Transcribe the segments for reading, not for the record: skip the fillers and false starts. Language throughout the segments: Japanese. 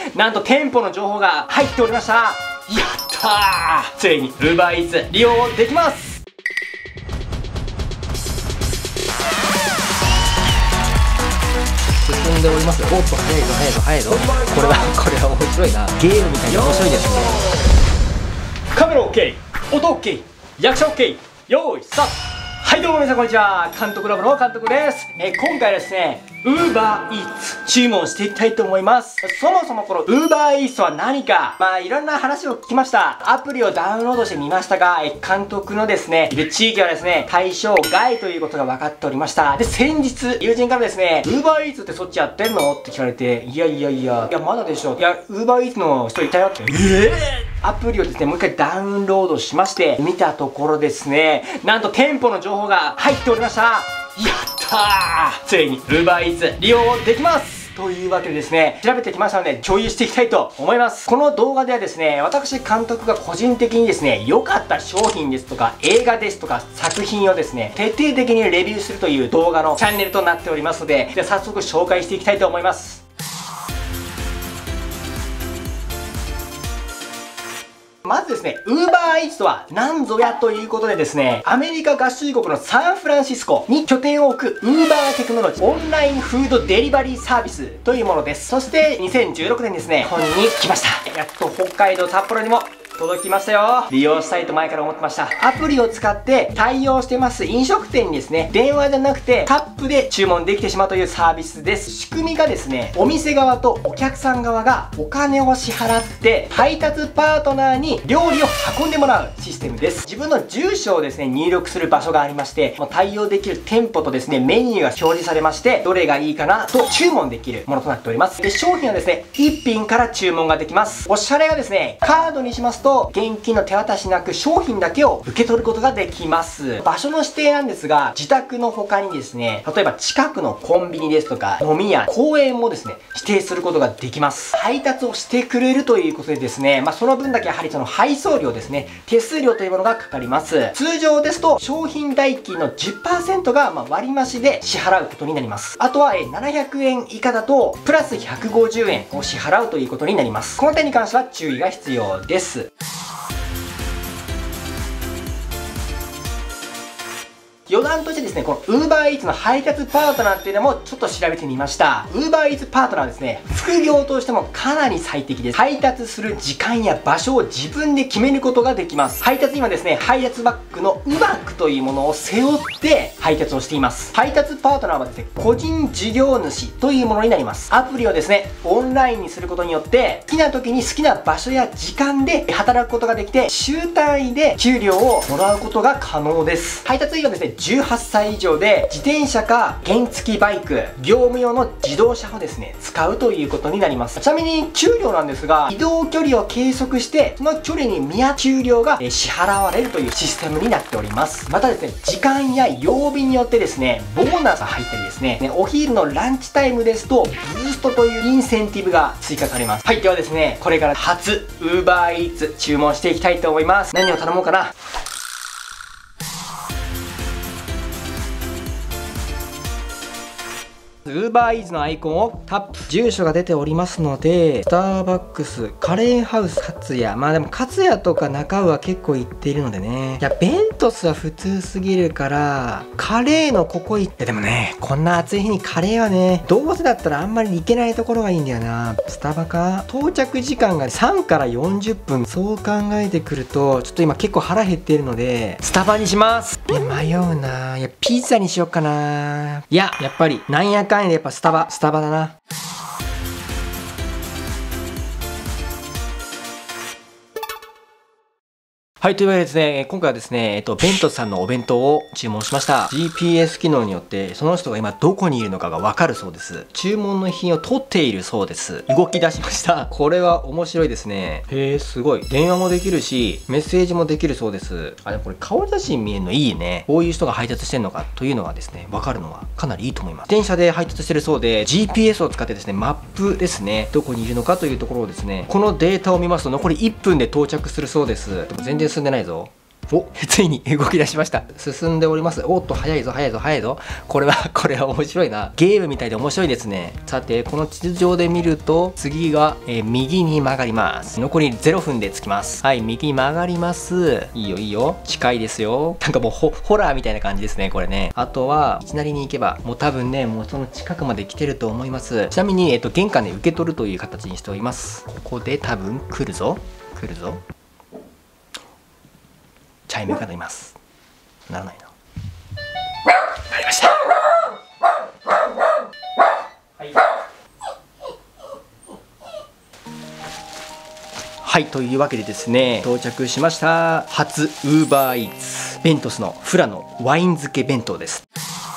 なんと店舗の情報が入っておりました。やったー、ついに UberEats 利用できます。進んでおりますよ。おっと、早いぞ早いぞ早いぞ。これは面白いな。ゲームみたいに面白いですね。カメラ OK、 音 OK、 役者 OK、 用意スタート。はいどうも皆さんこんにちは、監督ラボの監督です。今回はですね、UberEats 注文していきたいと思います。そもそもこの UberEats とは何か、いろんな話を聞きました。アプリをダウンロードしてみましたが、監督のですね、いる地域はですね、対象外ということが分かっておりました。で、先日、友人からですね、UberEats ってそっちやってんのって聞かれて、いや、まだでしょ。いや、UberEats の人いたよって。アプリをですね、もう一回ダウンロードしまして、見たところですね、なんと店舗の情報が入っておりました。やったー、ついに UberEats 利用できます。というわけでですね、調べてきましたので共有していきたいと思います。この動画ではですね、私監督が個人的にですね、良かった商品ですとか映画ですとか作品をですね、徹底的にレビューするという動画のチャンネルとなっておりますので、じゃあ早速紹介していきたいと思います。まずですね、UberEats とは何ぞやということでですね、アメリカ合衆国のサンフランシスコに拠点を置く Uber テクノロジーオンラインフードデリバリーサービスというものです。そして2016年ですね、日本に来ました。やっと北海道札幌にも届きましたよ。利用したいと前から思ってました。アプリを使って対応してます飲食店にですね、電話じゃなくてタップで注文できてしまうというサービスです。仕組みがですね、お店側とお客さん側がお金を支払って配達パートナーに料理を運んでもらうシステムです。自分の住所をですね、入力する場所がありまして、対応できる店舗とですね、メニューが表示されまして、どれがいいかなと注文できるものとなっております。で、商品はですね、1品から注文ができます。おしゃれがですね、カードにしますと現金の手渡しなく商品だけを受け取ることができます。場所の指定なんですが、自宅の他にですね、例えば近くのコンビニですとか飲み屋、公園もですね、指定することができます。配達をしてくれるということでですね、その分だけやはりその配送料ですね、手数料というものがかかります。通常ですと商品代金の 10% が割増で支払うことになります。あとは700円以下だとプラス150円を支払うということになります。この点に関しては注意が必要です。余談としてですね、この UberEats の配達パートナーっていうのもちょっと調べてみました。UberEats パートナーはですね、副業としてもかなり最適です。配達する時間や場所を自分で決めることができます。配達にはですね、配達バッグのバッグというものを背負って配達をしています。配達パートナーはですね、個人事業主というものになります。アプリをですね、オンラインにすることによって、好きな時に好きな場所や時間で働くことができて、週単位で給料をもらうことが可能です。配達員はですね、18歳以上で自転車か原付バイク、業務用の自動車をですね、使うということになります。ちなみに給料なんですが、移動距離を計測してその距離に見合う給料が支払われるというシステムになっております。またですね、時間や曜日によってですね、ボーナスが入ったりですね、お昼のランチタイムですとブーストというインセンティブが追加されます。はい、ではですね、これから初 UberEats 注文していきたいと思います。何を頼もうかな。UberEats のアイコンをタップ。住所が出ておりますので、スターバックス、カレーハウス、カツヤ。でもカツヤとか中尾は結構行っているのでね。いや、ベントスは普通すぎるから、カレーのここ行って、でもね、こんな暑い日にカレーはね、どうせだったらあんまり行けないところがいいんだよな。スタバか。到着時間が3から40分。そう考えてくると、ちょっと今結構腹減っているので、スタバにします。いや、迷うな。いや、ピザにしようかな。いや、やっぱり、なんやかんやでやっぱスタバだな。はい、というわけでですね、今回はですね、ベントさんのお弁当を注文しました。GPS 機能によって、その人が今どこにいるのかがわかるそうです。注文の品を取っているそうです。動き出しました。これは面白いですね。へえ、すごい。電話もできるし、メッセージもできるそうです。でもこれ顔写真見えるのいいね。こういう人が配達してんのかというのがですね、わかるのはかなりいいと思います。電車で配達してるそうで、GPS を使ってですね、マップですね、どこにいるのかというところをですね、このデータを見ますと残り1分で到着するそうです。でも全然進んでないぞ。 お、ついに動き出しました。進んでおります。おっと、早いぞ、早いぞ、早いぞ。これは面白いな。ゲームみたいで面白いですね。さて、この地図上で見ると、次が、右に曲がります。残り0分で着きます。はい、右に曲がります。いいよ、いいよ。近いですよ。なんかもうホラーみたいな感じですね、これね。あとは、いきなりに行けば、もう多分ね、もうその近くまで来てると思います。ちなみに、玄関で受け取るという形にしております。ここで多分来るぞ。来るぞ。チャイムが鳴ります。ならないな。なりました。はい。はい、というわけでですね、到着しました。初ウーバーイーツベントスのフラのワイン漬け弁当です。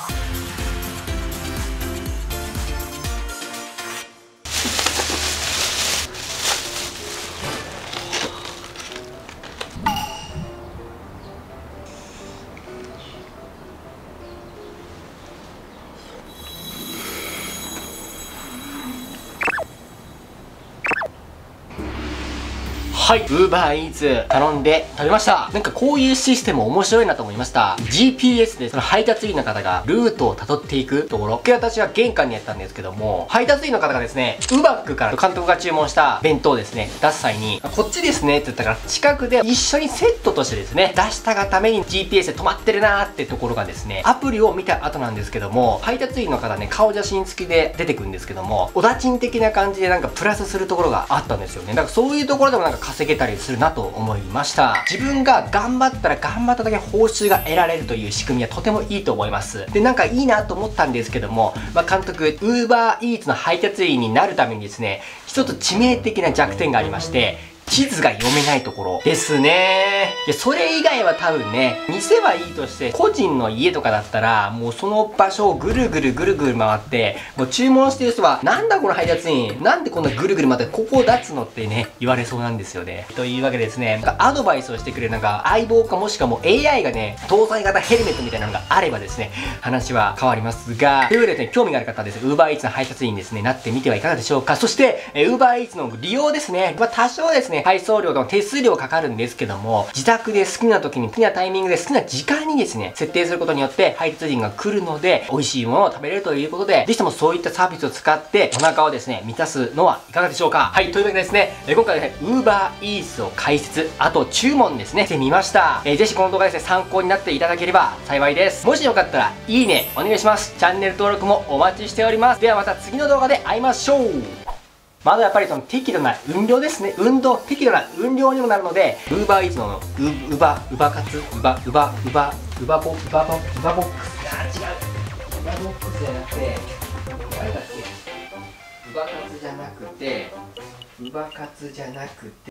はい、Uber Eats 頼んで食べました。なんかこういうシステム面白いなと思いました。GPS でその配達員の方がルートを辿っていくところ。私は玄関にやったんですけども、配達員の方がですね、ウバックから監督が注文した弁当をですね、出す際に、こっちですねって言ったから近くで一緒にセットとしてですね、出したがために GPS で止まってるなーってところがですね、アプリを見た後なんですけども、配達員の方ね、顔写真付きで出てくるんですけども、おだちん的な感じでなんかプラスするところがあったんですよね。だからそういうところでもなんか稼げたりするなと思いました。自分が頑張ったら頑張っただけ報酬が得られるという仕組みはとてもいいと思います。で、なんかいいなと思ったんですけども、監督、Uber Eats の配達員になるためにですね、一つ致命的な弱点がありまして、地図が読めないところですね。いや、それ以外は多分ね、店はいいとして、個人の家とかだったら、もうその場所をぐるぐる回って、もう注文してる人は、なんだこの配達員、なんでこんなぐるぐる回って、ここを出すのってね、言われそうなんですよね。というわけでですね、なんかアドバイスをしてくれるなんか相棒かもしくはもう AI がね、搭載型ヘルメットみたいなのがあればですね、話は変わりますが、というわけでね、興味がある方はですね、Uber Eats の配達員にですね、なってみてはいかがでしょうか。そして、Uber Eats の利用ですね、多少ですね、配送料の手数料かかるんですけども、自宅で好きな時に好きなタイミングで好きな時間にですね、設定することによって配達員が来るので、美味しいものを食べれるということで、ぜひともそういったサービスを使ってお腹をですね、満たすのはいかがでしょうか。はい、というわけでですね、今回はね、Uber Eats を解説、あと注文ですね、してみました。ぜひこの動画ですね、参考になっていただければ幸いです。もしよかったら、いいね、お願いします。チャンネル登録もお待ちしております。ではまた次の動画で会いましょう。まずやっぱりその適度な運量ですね。適度な運量にもなるので、Uber Eats のウバボックス。あー違う。ウバボックスじゃなくて、誰だっけ？ウバカツじゃなくて、